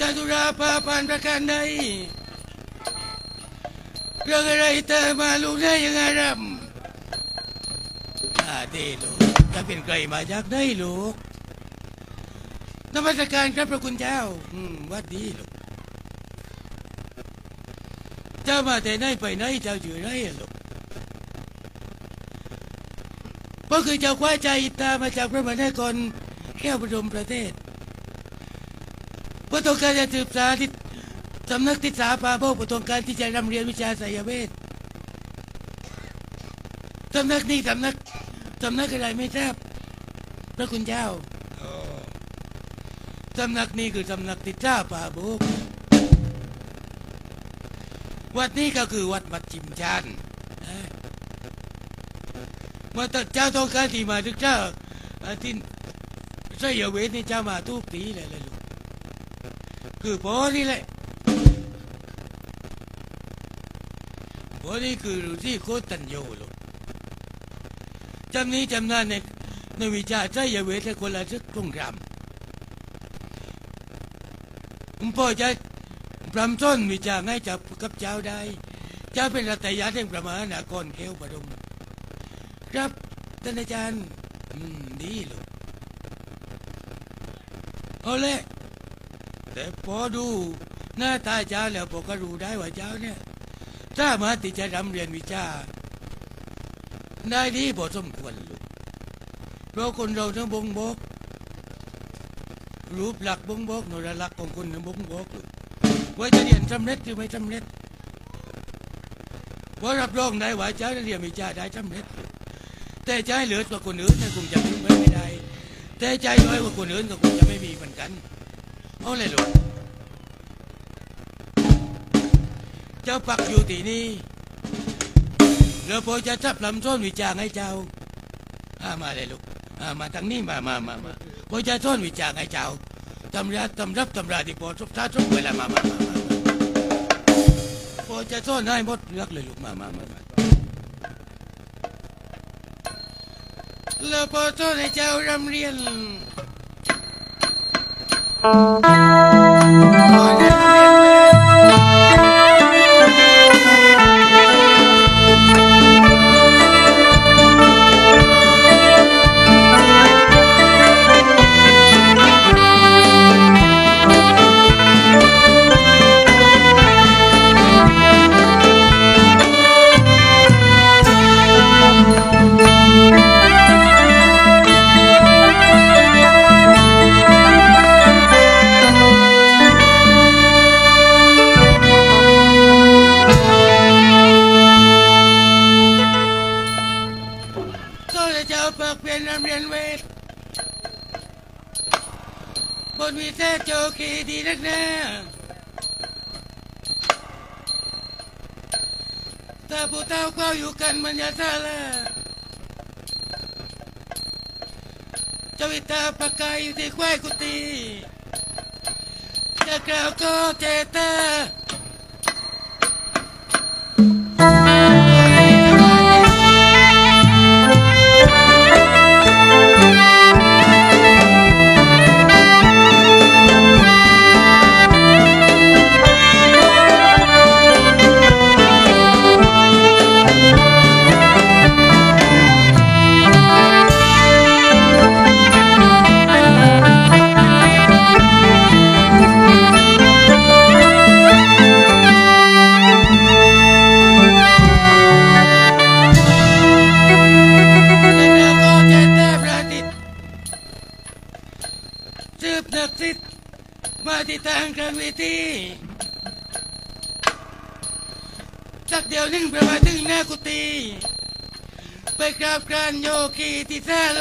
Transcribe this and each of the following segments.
จตุราภาผ่านประการใดเรื่องอะไรเธอมาลูกได้ยังไงรำดีลูกจะเป็นใครมาจากได้ลูกนมัสการครับพระคุณเจ้าวัดดีลูกเจ้ามาแต่ไหนไปไหนเจ้าอยู่ไหนลูกก็คือเจ้าคว้าใจอิตามาจากพระมหานครแก้วบรมประเทศเพื่อต้องการจะสืบสานที่สำนักทิศาปาโภคผู้ต้องการที่จะรำเรียนวิชาไสยเวทสำนักนี้สำนักอะไรไม่ทราบพระคุณเจ้าสำนักนี้คือสำนักทิศาปาโภควัดนี้ก็คือวัดมัดจิมชันมาตัดเจ้าต้องการที่มาถึงเจ้าที่ไสยเวทนี่เจ้ามาทุกปีเลยลูกคือพอนี่แหละพอนี่คือที่โคตันโยลูกจำนี้จำนานในวิชาไสยเวทและคนละทึกโครงกรรมพ่อจะพรำต้นวิชาให้จับกับเจ้าได้เจ้าเป็นรัตยาแห่งพระมหานครแก้วบรมครับท่านอาจารย์ดีลูกเอาเลยแต่พอดูหน้าตาเจ้าแล้วพอก็รู้ได้ว่าเจ้าเนี่ยสามารถที่จะรำเรียนวิชาได้ดีพอสมควรลูกเพราะคนเราทั้งบงบกรูปหลักบงบกโนรลักษณ์ของคนทั้งบงบกว่าจะเรียนสำเร็จหรือไม่สำเร็จว่ารับรองได้ว่าเจ้าเรียนวิชาได้สำเร็จแต่ใจเหลือกว่าคนอื่นคงจะไม่ได้แต่ใจน้อยกว่าคนอื่นก็คงจะไม่มีเหมือนกันเอาเลยลูกเจ้าปักอยู่ที่นี่แล้วพอจะจับลำต้นวิจารให้เจ้ามาเลยลูกมาทางนี้มาพอจะต้นวิจารให้เจ้าตำราที่พอทุกท่าทุกเวลามาพอจะต้นให้หมดเลือกเลยลูกมาแล้วพอต้นให้เจ้ารำเรียนบนวิเศษโจกีดีนักแน่ถ้าผู้เฒ่าก็อยู่กันมันจะซาละเจ้าวิตาปากกายอยู่ที่ควายกุฏิจะกล่าวก็เจตามาที่ทางกลางเวทีสักเดียวนึงประมาณถึงหน้ากุฏิไปกราบกรานโยคีที่ซาโล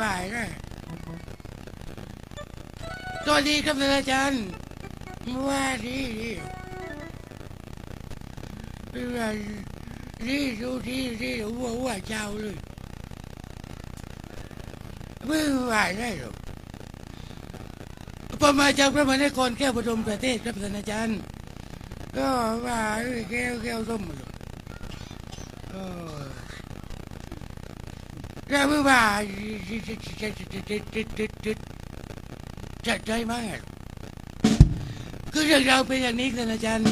ไหวเลยสวัสดีครับอาจารย์ว่าดีเป็นไรดีดูดีหัวเจ้าเลยไม่ไหวได้หรอกผมมาจากพระมหานครแก้วปฐมประเทศครับอาจารย์ก็ว่าแก้วส้มแล้วไม่ว่าจะใจมากคือเรื่องราวเป็นอย่างนี้ครับอาจารย์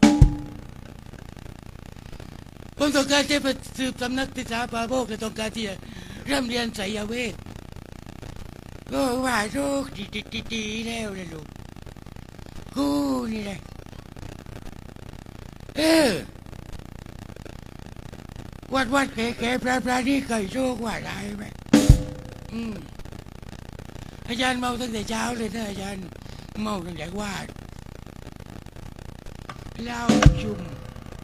ผมต้องการจะไปสืบสำนักศึกษาปาโบกและต้องการที่จะเริ่มเรียนไสยเวทก็ว่าโชคดีแล้วนะลูกกูนี่แหละวัดแก่ปลานี่เคยโชคว่าได้ไหมอาจารย์เมาตั้งแต่เช้าเลยนะอาจารย์เมาตั้งแต่วาดเล่าจุ่ม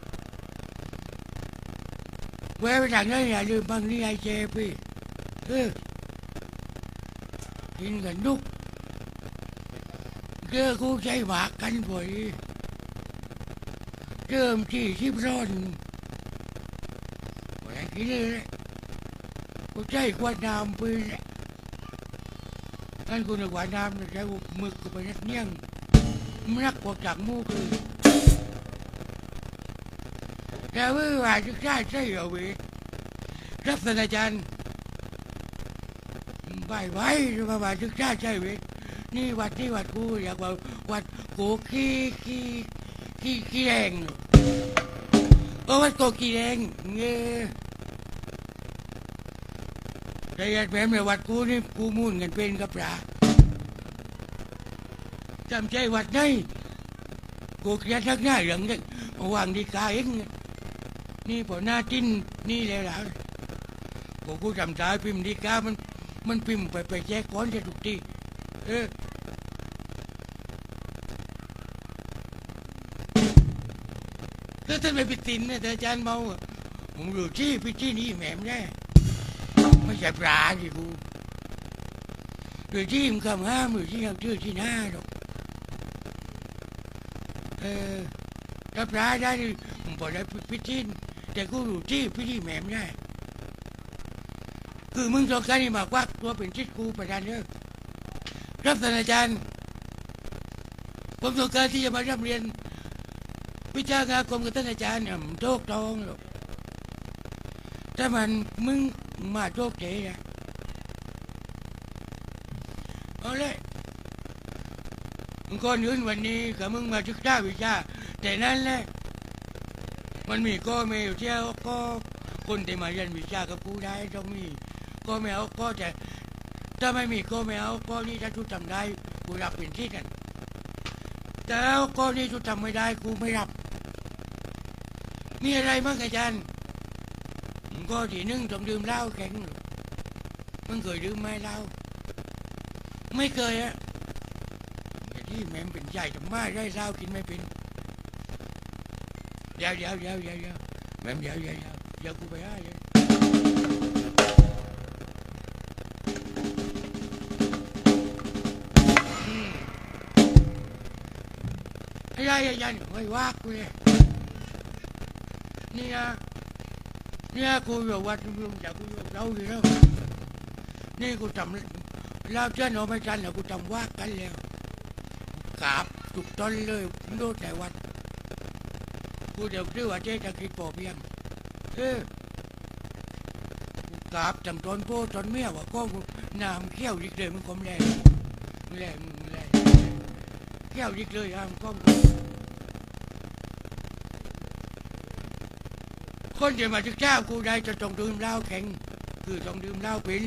แวะไปทางนั้นอย่าลืมบางนี่ไอเจพี่กินกันนุกเจอกูใจหวากกันบ่อยเริ่มที่ชิบร้อนอะไรกินเลยกูใจกว่าน้ำไปเลยนั่นกูนึกว่าน้ำใจมึกกูไปนักเนี้ยงมันรักกว่าจากมูกเลยแต่ว่าจะใช่เอาไว้รับศาสตราจารย์ไว้มาศึกษาใช่ไหมนี่วัดกูอยากว่าวัดกูขี้แรงวัดกูขี้แรงแต่ยัดแหมในวัดกูนี่กูมุ่นกันเป็นกับปลาจำใจวัดไหนกูเขียนทักหน้าเหลืองเลยวางดีกาเองนี่พอหน้าจิ้นนี่แล้วล่ะกูจำใจพิมพ์ดีกามันพิมพ์ไปแจกก้อนจะถูกทีถ้าท่านไม่ไปตินเนี่ยแต่อาจารย์เมาผมอยู่ที่พี่ที่นี่แหมแน่ไม่ใช่ปลาดิกูหรือที่มันคำห้ามหรือที่ยังชื่อที่หน้าหรอกถ้าปลาได้ผมบอกได้พี่ที่แต่กูอยู่ที่พี่ที่แหมแน่คือมึงต้องการที่มากวักตัวเป็นชิดกูประธานเลิกรับศาสตราจารย์ผมต้องการที่จะมาเรียนวิชางานกรมกับท่านอาจารย์โชคทองหรอกถ้ามันมึงมาโชคเจ๋นะเอาเลยก่อนอื่นวันนี้กับมึงมาศึกษาวิชาแต่นั้นแหละมันมีก็ไม่อยู่เที่ยวก็คนที่มาเรียนวิชากับกูได้ต้องมีก็ไม่เอาก็จะถ้าไม่มีก็ไม่เอาก็นี่ถ้าทุกทำได้กูรับเป็นที่กันแต่แล้วก็นี่ทุกทำไม่ได้กูไม่รับมีอะไรมั้งอาจารย์ก็ที่นึ่งต้องดื่มเหล้าแข็งมึงเคยดื่มไหมเหล้าไม่เคยอะแต่ที่แม่เป็นใหญ่ทำไมได้เหล้ากินไม่เป็นเดี๋ยวแม่เดี๋ยวกูไปให้เลยอะไรอาจารย์ไม่ว่ากูเลยเนี่ยกูอยู่วัดลุงจากกูอยู่เราอยู่แล้วนี่กูทำแล้วเจ้าหนูไม่จันแล้วกูทำว่ากันแล้วกราบทุกต้นเลยโดดแต่วัดกูเดี๋ยวชื่อว่าเจ๊จะคิดพอเพียงกราบจำตอนโพตอนเมียว่าก็น้ำเขี้ยวดิกเลยมันก็แรงเขี้ยวดิกเลยมันก็คนเดียวมาถึงเจ้ากูได้จะต้องดื่มเหล้าแข็งคือต้องดื่มเหล้าเป็น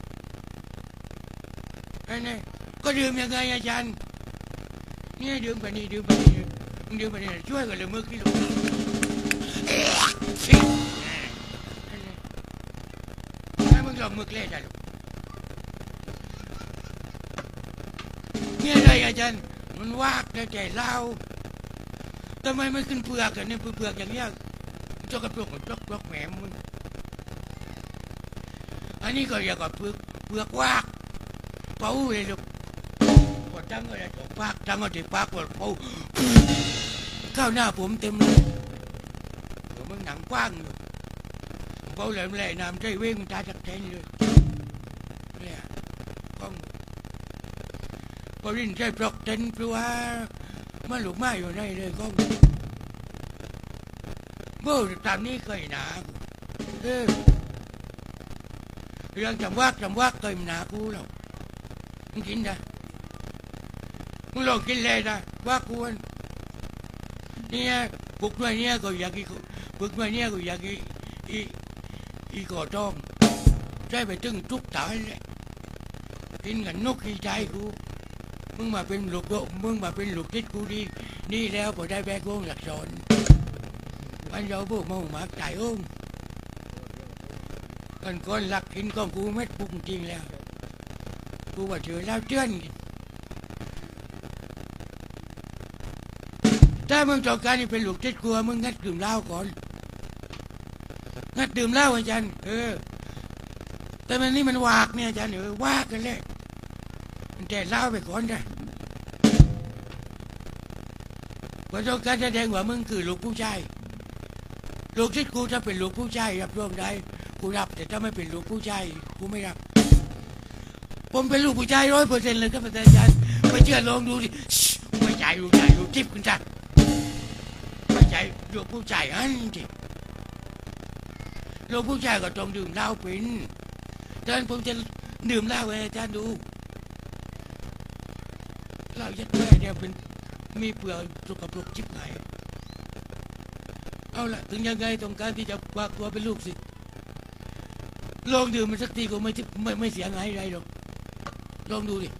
ไอ้นี่ก็ดื่มยังไงอาจารย์เนี่ยดื่มไปนี่ช่วยกันเลยมึกที่ลงให้มึงลองมึกเล่ได้หรอเนี่ยอะไรอาจารย์มันวากแต่ใจเหล้าทำไมไม่ขึ้นเปลือกกันเนี่ยเปลือกอย่างเงี้ยจกกระปลุกมันจกแหมมึงอันนี้ก็อยากกับเปเปลือกวากเป่าเลยลูกปวดจังเลยปากจังก็ติปากปวดเป่าข้าวหน้าผมเต็มเลยเดี๋ยวมึงหนังกว้างอยู่เป่าแหลมๆน้ำใจเว้งตาจักแทนเลยเนี่ยก้องพอรินใจปลอกเต็นเพราะว่ามันหลุกไม้อยู่ในเลยก้องโบ้ตามนี้เคยหนาเรื่องจำวักเคยหนากูหรอกมึงกินได้มึงลองกินเลยนะว่ากูเนี่ยปุกหน่วยเนี่ยก็อยากกินปุกหน่วยเนี่ยก็อยากกินอีก่อทองใช้ไปตึงทุกตายเลยกินกันนกขี้ใจกูมึงมาเป็นลูกมึงมาเป็นลูกทิศกูดีนี่แล้วพอได้แบกวงหลักสอนมันเราพวกมึงมาใจองกันก้อนหลักกินของกูไม่ปุกจริงแล้วกูว่าเจอแล้วเจื้อนถ้ามึงต้องการนี่เป็นลูกทิศกูมึงงัดดื่มเหล้าก่อนงัดดื่มเหล้าอาจารย์แต่มันนี่มันวากเนี่ยอาจารย์วากกันเลยมันแต่เหล้าไปก่อนได้พอต้องการแสดงว่ามึงคือลูกผู้ชายลูกทิศกูถ้าเป็นลูกผู้ชายรับรองได้กูรับแต่ถ้าไม่เป็นลูกผู้ชายกูไม่รับผมเป็นลูกผู้ชาย100%เลยครับอาจารย์ไม่เชื่อลองดูดิไม่ใจลูกทิพย์คุณจัดไม่ใจลูกผู้ชายอันจิลูกผู้ชายก็ต้องดื่มเหล้าเป็นดังนั้นผมจะดื่มเหล้าให้อาจารย์ดูเหล้ายัดแม่เนี่ยเป็นมีเปลือกสกปรกชิบหายเอาละถึงยังไงต้องการที่จะฝากตัวเป็นลูกศิษย์ลองดื่มมันสักทีก็ไม่เสียหายอะไรหรอกลองดูดิ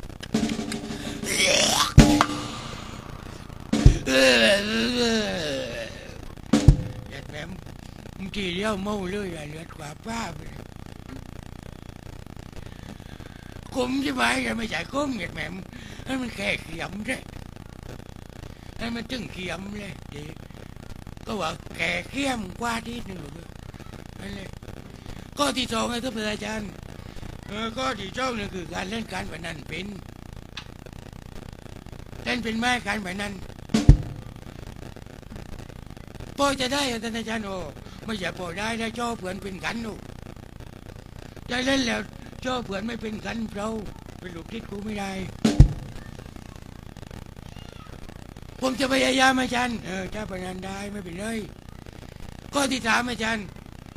ยัดแม่มึงทีเดียวเมาเลยเลือดกว่าป้าไปคมใช่ไหมยังไม่ใช่คมยัดแม่ให้มันแค่เขียมใช่ให้มันตึงเขียมเลยก็ว่าแก่เขียมกว่าที่หนึ่งนั่นเลยข้อที่สองไงท่านอาจารย์ข้อที่สองนี่คือการเล่นการพนันเป็นเล่นเป็นไม้การพนันพอจะได้ท่านอาจารย์ไม่ใช่พอได้ได้จ่อเผื่อนเป็นกันโได้เล่นแล้วจ่อเผื่อนไม่เป็นกันเราเป็นลูกทิศกูไม่ได้ผมจะพยายามอาจารย์ถ้าพนันได้ไม่เป็นไรข้อที่สามอาจารย์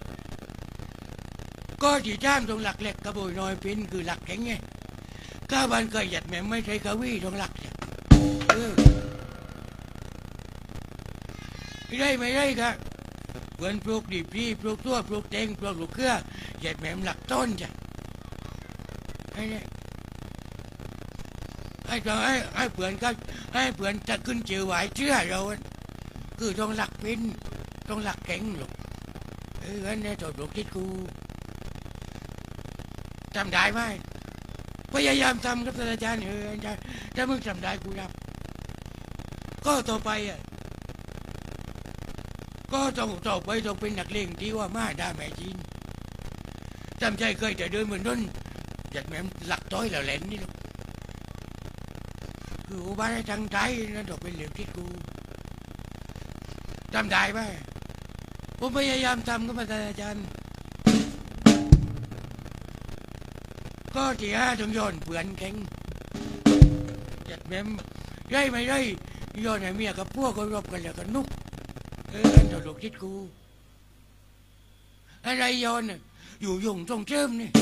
ก็ที่จ้างตรงหลักเหล็กกระโบยน้อยเป็นคือหลักแข็งไงข้าบ้านเคยหยัดแม่ไม่ใช่กวีตรงหลักเนี่ยไม่ได้ครับเพื่อนปลูกดีพี่ปลูกตัวปลูกเต็งปลูกลูกเครือหยัดแม่หลักต้นจ้ะให้เพื่อนก็ให้เพื่อนจะขึ้นเจอไหวเชื่อเราคือตรงหลักเป็นตรงหลักแข็งหรอกอันนี้ตัวปลูกที่กูจำได้ไหมพยายามทำครับอาจารย์อาจารย์ถ้ามึงจำได้กูรับก็ต่อไปก็ต้องเป็นนักเลงที่ว่ามาได้แม่จีนจำใจเคยแต่เดินเหมือนนั่นจัดแม่หลักต้อยแล้วแหลนนี่หรอกคือบ้านทางใจนั่นต้องเป็นเหลี่ยมที่กูจำได้ไหมผมพยายามทำครับอาจารย์ก็ที่ต้องย้อนเปลือนแข็งจัดแม่ได้ไม่ได้ย้อนให้เมียกับพวกก็รบกันแล้วกันนุกอันตลกทิศกูอะไรย้อนอยู่ยงตรงเจิมนี่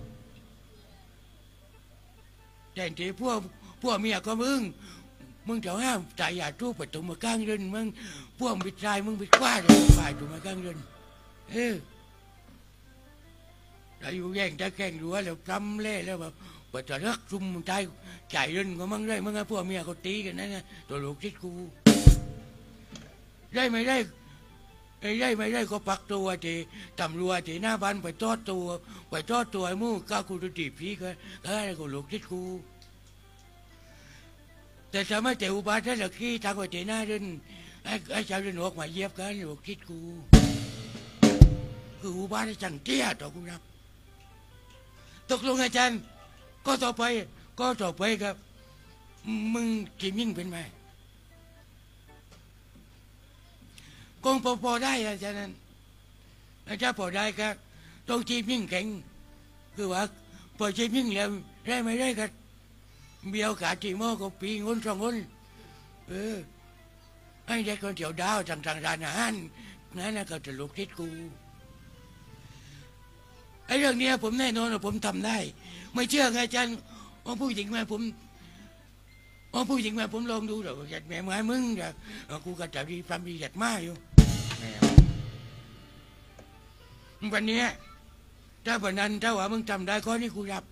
แต่ที่พวกเมียก็มึงจะห้ามใจอย่าทูบไปตรงมากลางเดินมึงพวกบิดใจมึงบิดกว้าเลยฝ่ายตรงมากลางเดินเราอยู่แย่งจะแข่งรัวแล้วจำเล่แล้วแบบว่าจะรักซุ่มใจเดินก็มั่งได้มึงไงพวกเมียเขาตีกันนั่นนะตัวลูกทิศกูได้ไม่ได้ก็ปักตัวที่ตำรวจที่หน้าบ้านไปทอดตัวไอ้มู่ก้าวกูจะตีผีก็อะไรก็ลูกทิศกูแต่สมัยแต่อุบาทแล้วขี้ทางไปที่หน้าเดินไอ้ชาวเดินออกมาเย็บกันลูกทิศกูคืออุบาทจังเตี้ยต่อกูรับตกลงอาจารย์ก็ต่อไปครับมึงจีบยิ่งเป็นไหมคงพอได้อาจารย์นั้นอาจารย์พอได้ครับต้องจีบยิ่งแข็งคือว่าพอจีบยิ่งแล้วได้ไม่ได้กันเบี้ยวขาจีโม่ก็ปีงนสองคนไอ้เด็กคนเที่ยวดาวต่างๆร้านอาหารนั่นนะก็จะลูกทิศกูไอ้เรื่องนี้ผมแน่นอนว่าผมทำได้ไม่เชื่อไงอาจารย์ว่าผู้หญิงมาผมลองดูเดี๋ยวจัดแม่มามึงเดี๋ยวกูก็จะรีบทำรีจัดมาอยู่วันนี้ถ้าวันนั้นถ้าว่ามึงทำได้ข้อนี้กูรับ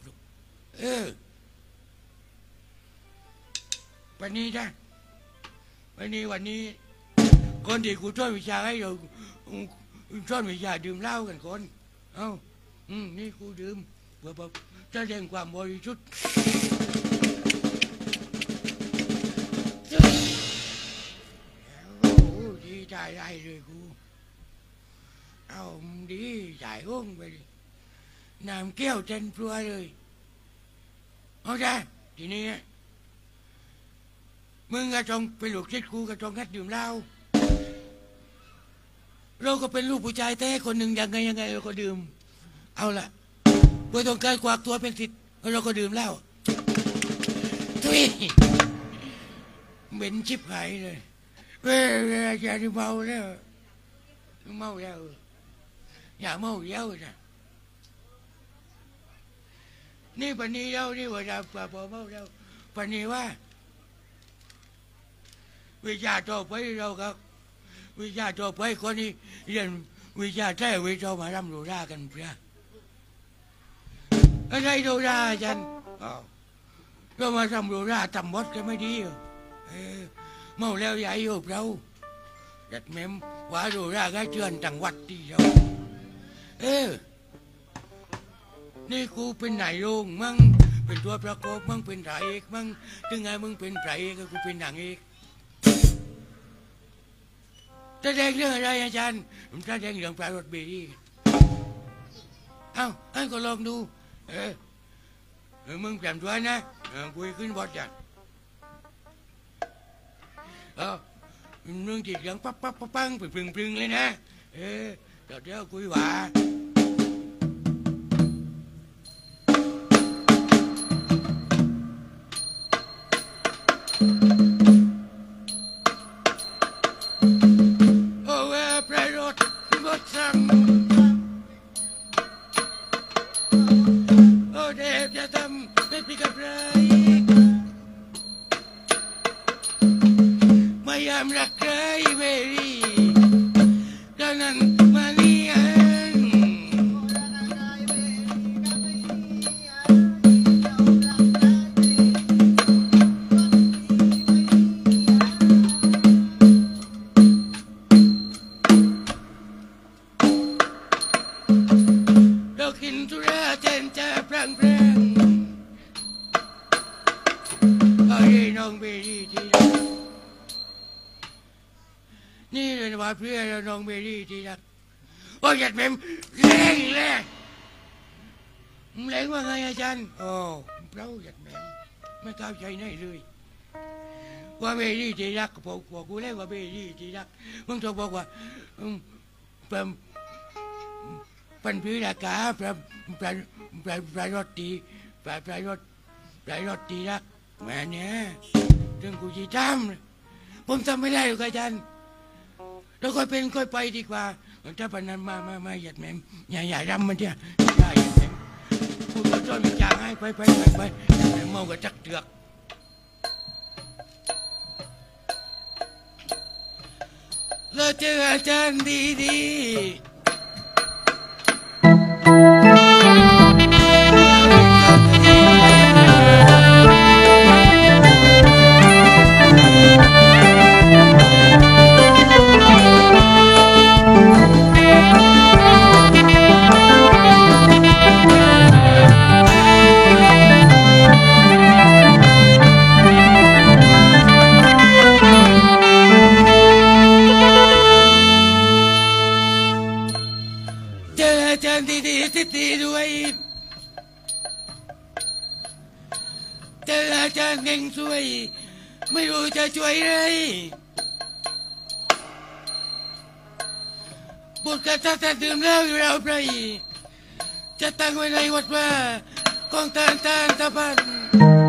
วันนี้จ้ะวันนี้คนที่กูช่วยวิชาให้เราช่วยวิชาดื่มเหล้ากันคนนี่กูดื่มเพื่อแสดงความบริสุทธิ์ดีใจได้เลยกูเอาดีใจอ้งไปน้ำแก้วเต็มตัวเลยเอาจ้ะทีนี้มึงก็ต้องเป็นลูกศิษย์กูก็ต้องหัดดื่มเหล้าเราก็เป็นลูกผู้ชายแท้คนหนึ่งยังไงเราก็ดื่มเอาล่ะเพื่อต้องการกวากตัวเป็นศิษย์เราก็ดื่มเหล้าทุยเหม็นชิบหายเลยอย่าเมาแล้วอย่าเมาแล้วนะนี่ปันนี้เรานี่ว่าจะพอเมาแล้วปันนี้ว่าวิชาต่อไปเราครับวิชาต่อไปคนนี้เรียนวิชาแท้วิชามาทำโรรากันเพื่ออะไรโรราอาจารย์เรามาทำโรราทำวัดก็ไม่ดีเมาแล้วใหญ่โยบเราจัดแม่มว่าโรราก็เชิญต่างวัดที่เรานี่กูเป็นนายโรงมั่งเป็นตัวประกอบมั่งเป็นพระเอกมั่งถึงไงมึงเป็นพระเอกก็กูเป็นนางเอกแสดงเรื่องอะไรอาจารย์ผมแสดงเรื่องปลารถเบรี่ให้ก็ลองดูมึงแปลมตัวนะกูขึ้นบอสจัดมึงจีบอย่างปั๊บปังพึงเลยนะเดี๋ยวคุยว่ารักใครเวรีดังนั้นมาเลียนเรากินสุราเจนจะพรังเอาเรื่องน้องเบรีที่นี่เลยว่าเพื่อนเราน้องเบรี่ที่รักโอ้ยหยัดแม่มแรงว่าไงอาจารย์เราหยัดแม่มไม่เข้าใจไหนเลยว่าเบรี่ที่รักบอกกูแล้วว่าเบรี่ที่รักมึงต้องบอกว่าปันพื้นอากาศปลารถตีปลารถตีรักแม่เนี่ยถึงกูจีจผมทำไม่ได้หรอกอาจารย์เราค่อยเป็นค่อยไปดีกว่าถ้าปนันมาหยัดแม่ใหญ่รำมันเนี่ยได้หยัดแม่พูดต้นมีจางให้ไปเมากับจักเตือกเราเจออาจารย์ดีเจออาจารย์เก่งช่วย ไม่รู้จะช่วยไรบทกระทัดดื่มเหล้าอยู่เราไปจะตั้งไว้ในวัดว่ากองทานตะพัน